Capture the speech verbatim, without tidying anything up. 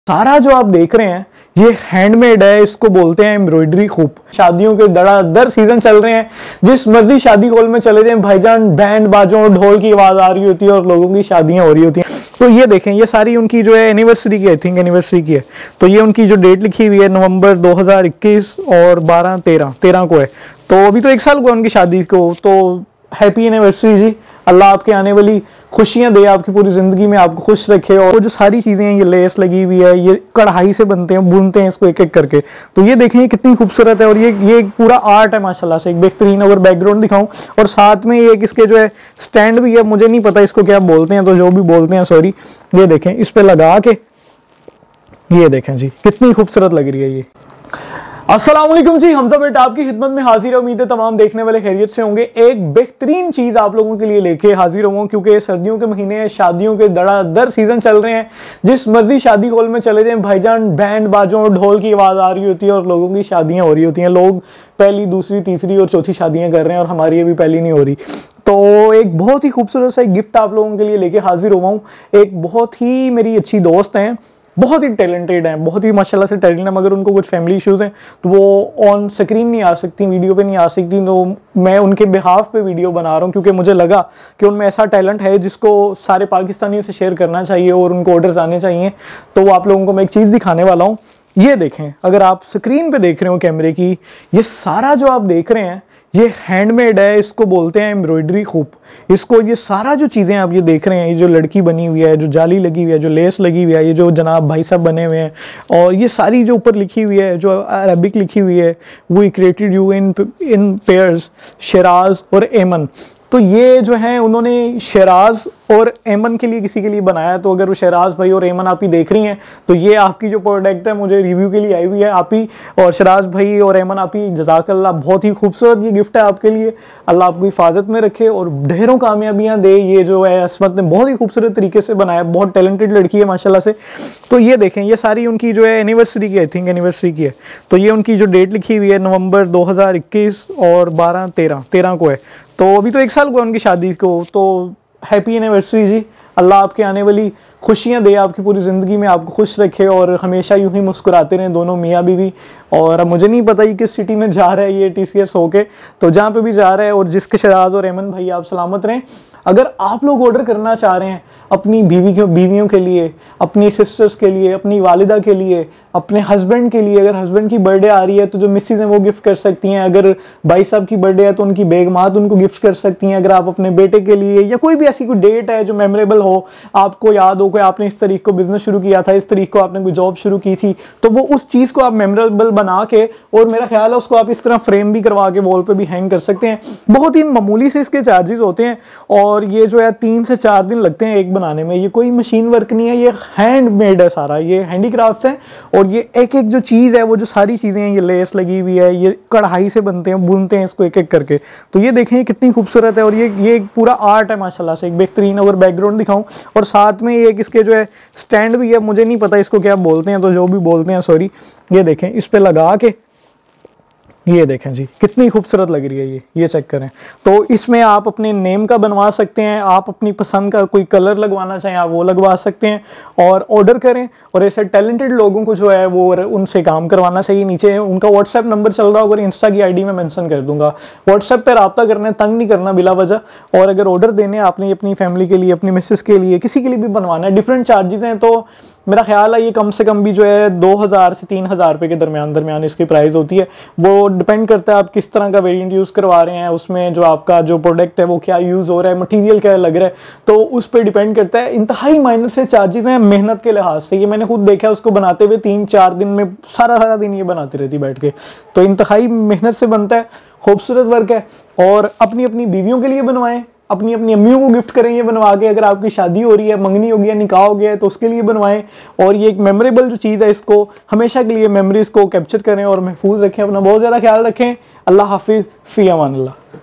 सारा जो आप देख रहे हैं ये हैंडमेड है, इसको बोलते हैं एम्ब्रॉयडरी खूब। शादियों के धड़ाधड़ सीजन चल रहे हैं, जिस मर्जी शादी हॉल में चले जाएं भाईजान, बैंड बाजों ढोल की आवाज आ रही होती है और लोगों की शादियां हो रही होती हैं। तो ये देखें, ये सारी उनकी जो है एनिवर्सरी की, आई थिंक एनिवर्सरी की है। तो ये उनकी जो डेट लिखी हुई है नवंबर दो हज़ार इक्कीस और बारह तेरह तेरह को है। तो अभी तो एक साल हुआ उनकी शादी को। तो हैप्पी एनिवर्सरी जी, अल्लाह आपके आने वाली खुशियां दे, आपकी पूरी जिंदगी में आपको खुश रखे। और जो सारी चीजें हैं, ये लेस लगी हुई है, ये कढ़ाई से बनते हैं, बुनते हैं इसको एक एक करके। तो ये देखें कितनी खूबसूरत है और ये ये पूरा आर्ट है माशाल्लाह से, एक बेहतरीन। अगर बैकग्राउंड दिखाऊं और साथ में ये इसके जो है स्टैंड भी है, मुझे नहीं पता इसको क्या बोलते हैं, तो जो भी बोलते हैं सॉरी। ये देखें, इस पे लगा के ये देखें जी कितनी खूबसूरत लग रही है ये। अस्सलाम वालेकुम जी, हमजा बेट आपकी खिदमत में हाजिर है। उम्मीद है तमाम देखने वाले खैरियत से होंगे। एक बेहतरीन चीज आप लोगों के लिए लेके हाजिर हूँ, क्योंकि सर्दियों के महीने हैं, शादियों के धड़ाधड़ सीजन चल रहे हैं। जिस मर्जी शादी हॉल में चले जाएं भाईजान, बैंड बाजों ढोल की आवाज आ रही होती है और लोगों की शादियां हो रही होती हैं। लोग पहली दूसरी तीसरी और चौथी शादियां कर रहे हैं और हमारी अभी पहली नहीं हो रही। तो एक बहुत ही खूबसूरत सा एक गिफ्ट आप लोगों के लिए लेके हाजिर हुआ हूँ। एक बहुत ही मेरी अच्छी दोस्त हैं, बहुत ही टैलेंटेड हैं, बहुत ही माशाल्लाह से टैलेंट है, मगर उनको कुछ फैमिली इश्यूज हैं तो वो ऑन स्क्रीन नहीं आ सकती, वीडियो पे नहीं आ सकती। तो मैं उनके बिहाफ पे वीडियो बना रहा हूँ, क्योंकि मुझे लगा कि उनमें ऐसा टैलेंट है जिसको सारे पाकिस्तानियों से शेयर करना चाहिए और उनको ऑर्डर्स आने चाहिए। तो आप लोगों को मैं एक चीज़ दिखाने वाला हूँ। ये देखें, अगर आप स्क्रीन पर देख रहे हो कैमरे की, ये सारा जो आप देख रहे हैं ये हैंडमेड है, इसको बोलते हैं एम्ब्रॉयडरी खूब। इसको ये सारा जो चीज़ें आप ये देख रहे हैं, ये जो लड़की बनी हुई है, जो जाली लगी हुई है, जो लेस लगी हुई है, ये जो जनाब भाई साहब बने हुए हैं, और ये सारी जो ऊपर लिखी हुई है, जो अरबिक लिखी हुई है, we created you in in pairs Sheraz और एमन। तो ये जो है उन्होंने शराज और एमन के लिए किसी के लिए बनाया। तो अगर वो शराज भाई और एमन आप ही देख रही हैं तो ये आपकी जो प्रोडक्ट है मुझे रिव्यू के लिए आई हुई है। आप ही और शराज भाई और एमन आप ही जज़ाकल्लाह, बहुत ही खूबसूरत ये गिफ्ट है आपके लिए। अल्लाह आपको हिफाजत में रखे और ढेरों कामयाबियां दे। ये जो है असमत ने बहुत ही खूबसूरत तरीके से बनाया, बहुत टैलेंटेड लड़की है माशाल्लाह से। तो ये देखें, ये सारी उनकी जो है एनिवर्सरी की, आई थिंक एनिवर्सरी की है। तो ये उनकी जो डेट लिखी हुई है नवंबर दो हज़ार इक्कीस और बारह तेरह तेरह को है। तो अभी तो एक साल हुआ उनकी शादी को। तो हैप्पी एनिवर्सरी जी, अल्लाह आपके आने वाली खुशियां दे, आपकी पूरी ज़िंदगी में आपको खुश रखे और हमेशा यूं ही मुस्कुराते रहें दोनों मियाँ बीवी। और अब मुझे नहीं पता ये किस सिटी में जा रहा है ये टी सी एस होके, तो जहाँ पे भी जा रहा है और जिसके शराज और एमन भाई आप सलामत रहें। अगर आप लोग ऑर्डर करना चाह रहे हैं अपनी बीवी के बीवियों के लिए, अपनी सिस्टर्स के लिए, अपनी वालिदा के लिए, अपने हस्बैंड के लिए, अगर हस्बैंड की बर्थडे आ रही है तो जो मिसेज हैं वो गिफ्ट कर सकती हैं। अगर भाई साहब की बर्थडे है तो उनकी बेगमात उनको गिफ्ट कर सकती हैं। अगर आप अपने बेटे के लिए या कोई भी ऐसी कोई डेट है जो मेमोरेबल हो, आपको याद हो कि आपने इस तारीख को बिजनेस शुरू किया था, इस तारीख को आपने कोई जॉब शुरू की थी, तो वो उस चीज़ को आप मेमोरेबल बना के, और मेरा ख्याल है उसको आप इस तरह फ्रेम भी करवा के वॉल पे भी हैंग कर सकते हैं। बहुत ही मामूली से इसके चार्जेस होते हैं और ये जो है तीन से चार दिन लगते हैं एक बनाने में। ये कोई मशीन वर्क नहीं है, ये हैंडमेड है सारा, ये हैंडीक्राफ्ट है। और ये एक एक जो चीज़ है, वो जो सारी चीज़ें हैं, ये लेस लगी हुई है, ये कढ़ाई से बनते हैं, बुनते हैं इसको एक एक करके। तो ये देखें कितनी खूबसूरत है और ये ये पूरा आर्ट है माशाल्लाह से, एक बेहतरीन। अगर बैकग्राउंड दिखाऊं और साथ में ये इसके जो है स्टैंड भी है, मुझे नहीं पता इसको क्या बोलते हैं, तो जो भी बोलते हैं सॉरी। ये देखें, इस पे लगा के ये देखें जी कितनी खूबसूरत लग रही है ये ये चेक करें। तो इसमें आप अपने नेम का बनवा सकते हैं, आप अपनी पसंद का कोई कलर लगवाना चाहें आप वो लगवा सकते हैं और ऑर्डर करें। और ऐसे टैलेंटेड लोगों को जो है वो उनसे काम करवाना चाहिए। नीचे उनका व्हाट्सएप नंबर चल रहा होगा और इंस्टा की आईडी में मेंशन कर दूंगा। व्हाट्सएप पर रब्ता करना है, तंग नहीं करना बिला वजह। और अगर ऑर्डर देने आपने अपनी फैमिली के लिए, अपनी मिसेस के लिए, किसी के लिए भी बनवाना है, डिफरेंट चार्जेस हैं। तो मेरा ख्याल है ये कम से कम भी जो है दो हज़ार से तीन हज़ार रुपये के दरमियान दरमियान इसकी प्राइस होती है। वो डिपेंड करता है आप किस तरह का वेरिएंट यूज़ करवा रहे हैं, उसमें जो आपका जो प्रोडक्ट है वो क्या यूज़ हो रहा है, मटेरियल क्या लग रहा है, तो उस पर डिपेंड करता है। इंतहाई माइनर से चार्जेस हैं मेहनत के लिहाज से। ये मैंने खुद देखा है, उसको बनाते हुए तीन चार दिन में सारा सारा दिन ये बनाती रहती बैठ के। तो इंतहाई मेहनत से बनता है, खूबसूरत वर्क है। और अपनी अपनी बीवियों के लिए बनवाएं, अपनी अपनी अम्मियों को गिफ्ट करें ये बनवा के। अगर आपकी शादी हो रही है, मंगनी हो गया, निकाह हो गया है, तो उसके लिए बनवाएं। और ये एक मेमोरेबल जो चीज़ है, इसको हमेशा के लिए मेमोरीज को कैप्चर करें और महफूज रखें। अपना बहुत ज़्यादा ख्याल रखें। अल्लाह हाफिज़, फ़ी अमान अल्लाह।